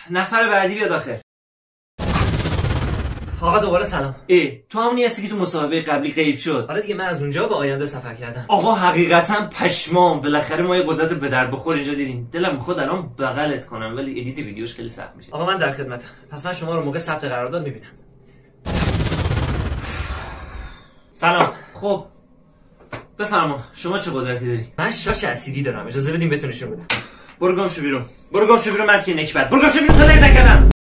نفر بعدی بیاد آخر. آقا دوباره سلام. تو همونی هستی که تو مسابقه قبلی غیب شد؟ آره دیگه، من از اونجا به آینده سفر کردم. آقا حقیقتا پشمام، بالاخره ما یه قدرت به در بخور اینجا دیدیم. دلم میخواد الان بغلت کنم ولی ادیت ویدیوش خیلی سخت میشه. آقا من در خدمتم. پس من شما رو موقع ثبت قرارداد میبینم. سلام. خب بفرما شما چه قدرتی داری؟ من شاش اسیدی دارم، اجازه بدیم بهتون نشون بدم. برو گم شو بیرون. برو گم شو بیرون، مرد که نکبت. برو گم شو بیرون، تا نکردم.